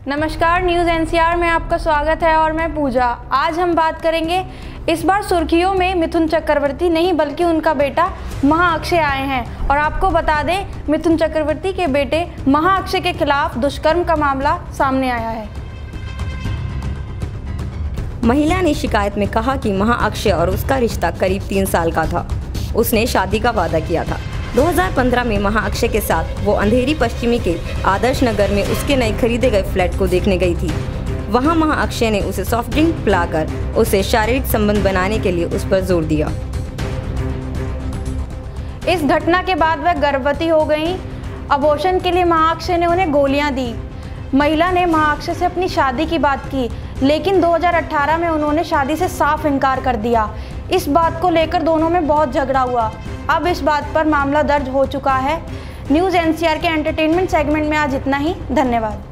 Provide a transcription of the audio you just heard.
नमस्कार, news NCR में आपका स्वागत है और मैं पूजा। आज हम बात करेंगे, इस बार सुर्खियों में मिथुन चक्रवर्ती नहीं बल्कि उनका बेटा महाअक्षय आए हैं। और आपको बता दें, मिथुन चक्रवर्ती के बेटे महाअक्षय के खिलाफ दुष्कर्म का मामला सामने आया है। महिला ने शिकायत में कहा कि महाअक्षय और उसका रिश्ता करीब 3 साल का था। उसने शादी का वादा किया था। 2015 में महाअक्षय के साथ वो अंधेरी पश्चिमी के आदर्श नगर में उसके नए खरीदे गए फ्लैट को देखने गई थी। वहां महाअक्षय ने उसे सॉफ्ट ड्रिंक पिलाकर उसे शारीरिक संबंध बनाने के लिए उस पर जोर दिया। इस घटना के बाद वह गर्भवती हो गई। अबॉर्शन के लिए महाअक्षय ने उन्हें गोलियां दी। महिला ने महाअक्षय से अपनी शादी की बात की, लेकिन 2018 में उन्होंने शादी से साफ इनकार कर दिया। इस बात को लेकर दोनों में बहुत झगड़ा हुआ। अब इस बात पर मामला दर्ज हो चुका है। न्यूज़ एनसीआर के एंटरटेनमेंट सेगमेंट में आज इतना ही। धन्यवाद।